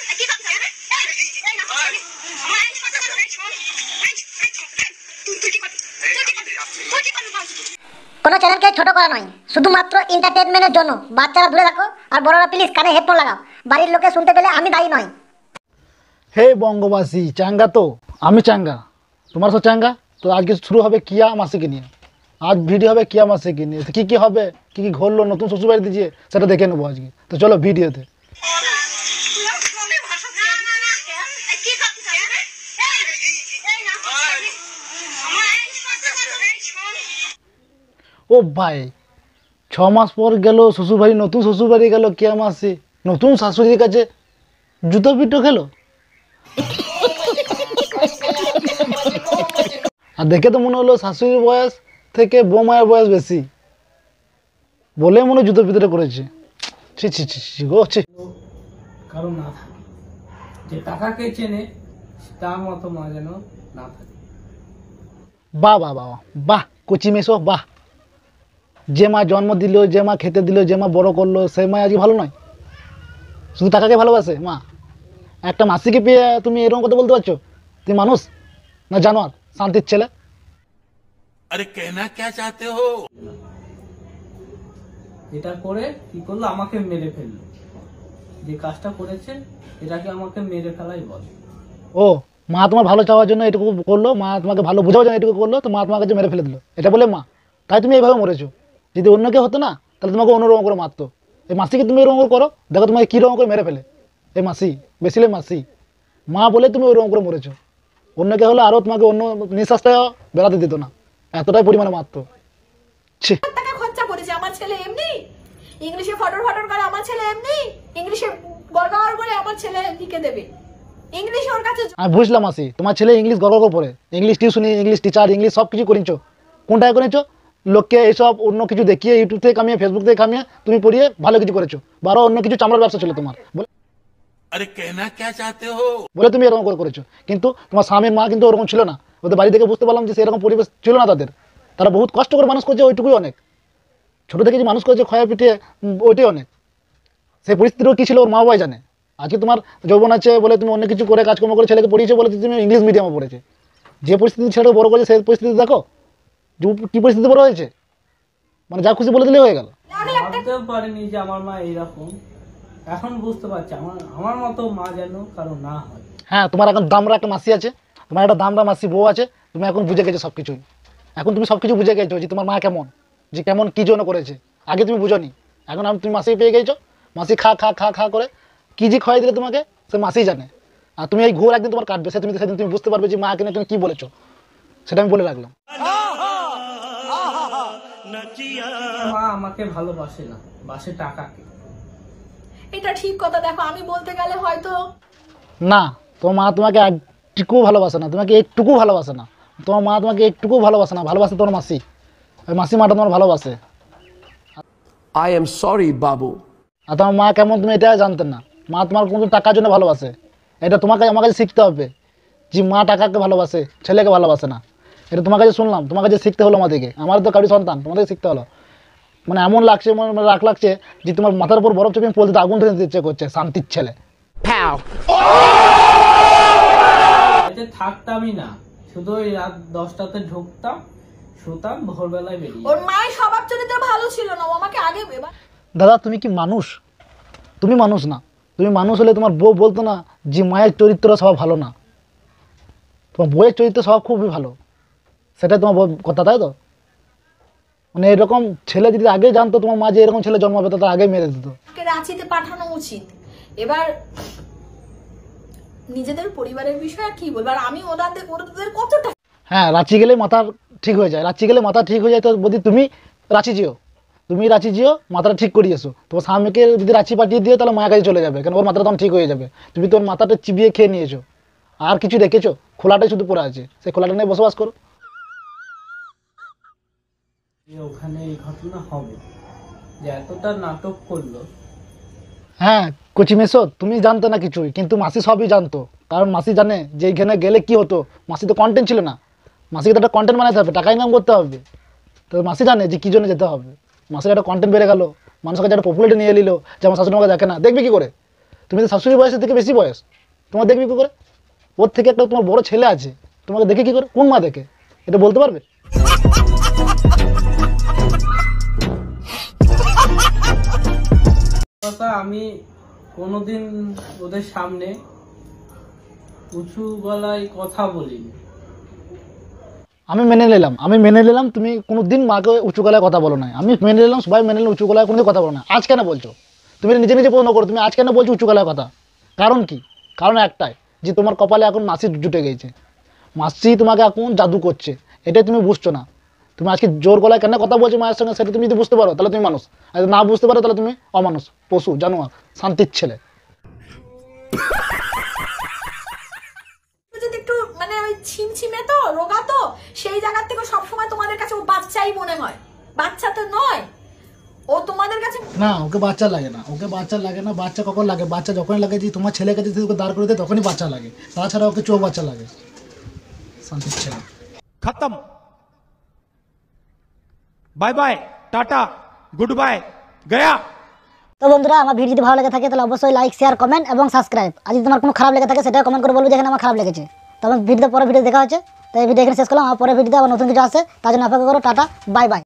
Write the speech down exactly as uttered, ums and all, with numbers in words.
কোনো চ্যানেলকে ছোট করা নয়, শুধুমাত্র এন্টারটেইনমেন্টের জন্য। বাচ্চারা দূরে রাখো আর বড়রা প্লিজ কানে হেডফোন লাগাও। বাড়ির লোকে শুনতে পেলে আমি দায়ী নয়। হে বঙ্গবাসী, চাঙ্গা তো? আমি চাঙ্গা, তোমার সব চাঙ্গা তো। আজকে শুরু হবে কিয়া মাসিকে নিয়ে। আজ ভিডিও হবে কিয়া মাসিকে নিয়ে। কী কী হবে, কী কী ঘটলো নতুন শ্বশুরবাড়ি দিয়ে, সেটা দেখে নেবো আজকে। তো চলো ভিডিওতে। ও ভাই, ছ মাস পর গেল শ্বশুরবাড়ি, নতুন শ্বশুরবাড়ি গেল কিয়া মাসি, নতুন শাশুড়ির কাছে জুতো পিটো খেলো। আর দেখে তো মনে হলো শাশুড়ির বয়স থেকে বৌমায়ের বয়স বেশি, বলে মনে জুতো পিটোটা করেছে। ছি ছি ছি গো ছি। কারণ না থাকে, যে টাকাকে চেনে তার মতো মা যেন না থাকে। বাহ বাহ বাহ বাহ, কচি মেশো বাহ। যে মা জন্ম দিল, যে মা খেতে দিল, যে মা বড় করলো, সেই মা আজকে ভালো নয়? শুধু টাকাকে ভালোবাসে মা? একটা মাসিকে পেয়ে তুমি এরকম কথা বলতে পারছো? তুমি মানুষ না জানোয়ার, শান্তির ছেলে? আরে কেনা কে চাতে হো? এটা করে কি করলো, আমাকে মেরে ফেললো। যে কাজটা করেছে এটাকে আমাকে মেরে ফেলাই বলে। ও, মা তোমার ভালো চাওয়ার জন্য এটুকু করলো, মা তোমাকে ভালো বোঝাবার জন্য এটুকু করলো, তো মা তোমার কাছে মেরে ফেলে দিল, এটা বলে মা? তাই তুমি এইভাবে মরেছো। যদি অন্য কেউ হতো না তাহলে তোমাকে অন্যরকম করে মারতো। এই মাসিকে তুমি এরকম করে করো, দেখো তোমাকে কীরকম করে মেরে ফেলে। এই মাসি বেশিলে মাসি, মা বলে তুমি ওইরকম করে মরেছো। অন্য কেউ হলে আরও তোমাকে অন্য নিঃশ্বাসটা বেড়াতে দিত না, এতটাই পরিমাণে মারতো। ছি। টাকা খরচা করেছে আমার ছেলে এমনি, ইংলিশে ফটর ফটর করে আমার ছেলে এমনি, ইংলিশে গড়গড় করে আমার ছেলে লিখে দেবে। ইংলিশ ওর কাছে আমি বুঝলাম মাসি, তোমার ছেলে ইংলিশ গড়গড় করে পড়ে, ইংলিশ টিউশনি, ইংলিশ টিচার, ইংলিশ সব কিছু করেছো। কোনটায় করেছো? লোককে এইসব অন্য কিছু দেখিয়ে, ইউটিউব থেকে কামিয়ে, ফেসবুক থেকে কামিয়ে তুমি পড়িয়ে ভালো কিছু করেছো। বারো অন্য কিছু চামড়ার ব্যবসা ছিল তোমার বলে, আরে কেনা কে চাতে হো বলে তুমি এরকম করে করেছো। কিন্তু তোমার স্বামীর মা কিন্তু ওরকম ছিল না। ওদের বাড়ি থেকে বুঝতে পারলাম যে সেরকম পরিবেশ ছিল না তাদের। তারা বহুত কষ্ট করে মানুষ করছে, ওইটুকুই অনেক। ছোটো থেকে যে মানুষ করেছে খয়া পিটিয়ে, ওইটাই অনেক। সেই পরিস্থিতিও কী ছিল ওর মা বাবাই জানে। আজকে তোমার যৌবন আছে বলে তুমি অন্য কিছু করে কাজকর্ম করে ছেলেকে পড়িয়েছে বলে তুমি ইংলিশ মিডিয়ামে পড়েছে। যে পরিস্থিতি ছেলেকে বড় করেছে সেই পরিস্থিতি দেখো যে কী পরিস্থিতি বড় হয়েছে। মানে যা খুশি বলে দিলেই হয়ে গেল। ভাবতেও পারিনি যে আমার মা এইরকম। এখন বুঝতে পারছি আমার আমার মতো মা যেন কারো না হয়। হ্যাঁ, তোমার এখন দামরা একটা মাসি আছে, তোমার একটা দামরা মাসি বউ আছে। তুমি এখন বুঝে গেছো সব কিছুই। এখন তুমি সব কিছু বুঝে গেছো যে তোমার মা কেমন, যে কেমন কী জন্য করেছে। আগে তুমি বুঝোনি, এখন আমি তুমি মাসি পেয়ে গেছো। মাসি খা খা খা খা করে কী যে খাওয়াই দিলে তোমাকে সে মাসি জানে। আর তুমি এই ঘোর একদিন তোমার কাটবে, সে তুমি সেদিন তুমি বুঝতে পারবে যে মা কিনে তুমি কী বলেছো। সেটা আমি বলে রাখলাম। মা আমাকে ভালোবাসে না, বাসে টাকাকে। এটা ঠিক কথা। দেখো আমি বলতে গেলে হয়তো না, তোমার মা তোমাকে একটুকু ভালোবাসে না, তোমাকে একটুকু ভালোবাসে না। তোমার মা তোমাকে একটুকু ভালোবাসে না, ভালোবাসে তোমার মাসি। ওই মাসি মাটা তোমার ভালোবাসে। I am sorry, Babu. আর তোমার মা কেমন তুমি এটা জানতেন না। মা তোমার কিন্তু টাকার জন্য ভালোবাসে। এটা তোমাকে আমার কাছে শিখতে হবে যে মা টাকাকে ভালোবাসে, ছেলেকে ভালোবাসে না। এটা তোমার কাছে শুনলাম, তোমার কাছে শিখতে হলো আমাদেরকে। আমার তো কারোর সন্তান, তোমাদেরকে শিখতে হলো। মানে এমন লাগছে, মানে রাগ লাগছে যে তোমার মাথার উপর বরফ চেপে পলতে আগুন ধরে দিতে ইচ্ছে করছে, শান্তির ছেলে। থাকতামই না, শুধু ওই রাত দশটাতে ঢুকতাম, শুতাম, ভোরবেলায় বেরিয়ে। ওর মায়ের স্বভাব চরিত্র ভালো ছিল না, ও আমাকে আগে এবার। দাদা তুমি কি মানুষ? তুমি মানুষ না। তুমি মানুষ হলে তোমার বউ বলতো না যে মায়ের চরিত্র সব ভালো না। তোমার বউয়ের চরিত্র সব খুবই ভালো, সেটাই তোমার কথা, তাই তো? মানে এরকম ছেলে যদি আগে জানতো তোমার মা যে এরকম ছেলে জন্মাবে, তো তার আগে মেরে দিত। রাঁচিতে পাঠানো উচিত। এবার নিজেদের পরিবারের বিষয়ে কি বলবো, আর আমি ওনাদের ওদের কতটা। হ্যাঁ, রাঁচি গেলে মাথা ঠিক হয়ে যায়, রাঁচি গেলে মাথা ঠিক হয়ে যায়। তো যদি তুমি রাঁচি যেও, তুমি রাঁচি যেও, মাথাটা ঠিক করিয়ে এসো। তোমার স্বামীকে যদি রাঁচি পাঠিয়ে দিও তাহলে মায়ের কাছে চলে যাবে, কারণ ওর মাথাটা তখন ঠিক হয়ে যাবে। তুমি তোর মাথাটা চিবিয়ে খেয়ে নিয়েছো, আর কিছু রেখেছো? খোলাটাই শুধু পড়ে আছে, সেই খোলাটা নিয়ে বসবাস করো। ওখানে এই ঘটনা হবে যে এতটা নাটক করলো। হ্যাঁ কচি মেসো, তুমি জানতে না কিছুই, কিন্তু মাসি সবই জানতো। কারণ মাসি জানে যে এইখানে গেলে কি হতো। মাসি তো কন্টেন্ট ছিল না, মাসিকে তো একটা কন্টেন্ট বানাতে হবে, টাকা ইনকাম করতে হবে। তো মাসি জানে যে কী জন্য যেতে হবে। মাসির একটা কন্টেন্ট বেড়ে গেল, মানুষের কাছে একটা পপুলারিটি নিয়ে নিল যে আমার শাশুড়ি আমাকে দেখে না, দেখবে কী করে? তুমি তো শাশুড়ি বয়সের থেকে বেশি বয়স, তোমার দেখবি কী করে? ওর থেকে একটা তোমার বড় ছেলে আছে, তোমাকে দেখে কী করে? কোন মা দেখে? এটা বলতে পারবে? কথা আমি কোনোদিন ওদের সামনে উঁচু গলায় কথা বলিনি। আমি মেনে নিলাম, আমি মেনে নিলাম তুমি কোনো দিন মাকে উঁচু গলায় কথা বলো না, আমি মেনে নিলাম, সবাই মেনে নিলাম উঁচু গলায় কোনো কথা বলো না। আজ কেন বলছো? তুমি নিজে নিজে প্রশ্ন করো, তুমি আজ কেন বলছো উঁচু গলায় কথা? কারণ কি? কারণ একটাই, যে তোমার কপালে এখন মাসি জুটে গেছে, মাসি তোমাকে এখন জাদু করছে, এটাই তুমি বুঝছো না। তুমি আজকে জোর গলায় কেন কথা বলছো মায়ের সঙ্গে, সেটা তুমি যদি বুঝতে পারো তাহলে তুমি মানুষ, আর যদি না বুঝতে পারো তাহলে তুমি অমানুষ, পশু, জানোয়ার, শান্তির ছেলে। যদি একটু মানে ওই ছিমছিমে তো রোগা তো সেই জায়গা থেকে সবসময় তোমাদের কাছে ও বাচ্চাই মনে হয়, বাচ্চা তো নয় ও তোমাদের কাছে। না, ওকে বাচ্চা লাগে না, ওকে বাচ্চা লাগে না। বাচ্চা কখন লাগে? বাচ্চা যখনই লাগে যে তোমার ছেলেকে যদি ওকে দাঁড় করে দেয় তখনই বাচ্চা লাগে, তাছাড়া ওকে চোখ বাচ্চা লাগে। শান্তির ছেলে। खत्म। Bye bye, tata, good bye, गया। তো বন্ধুরা, আমার ভিডিও যদি ভালো লেগে থাকে তাহলে অবশ্যই লাইক, শেয়ার, কমেন্ট এবং সাবস্ক্রাইব। আর যদি তোমার কোনো খারাপ লেগে থাকে সেটা কমেন্ট করে বলবে যেখানে আমার খারাপ লেগেছে। তো আমার ভিডিওতে পরে ভিডিও দেখা হচ্ছে, তো এই ভিডিও এখানে শেষ করলাম। আমার পরে ভিডিওতে আবার নতুন কিছু আসে, তার জন্য অপেক্ষা করো। Tata, bye by.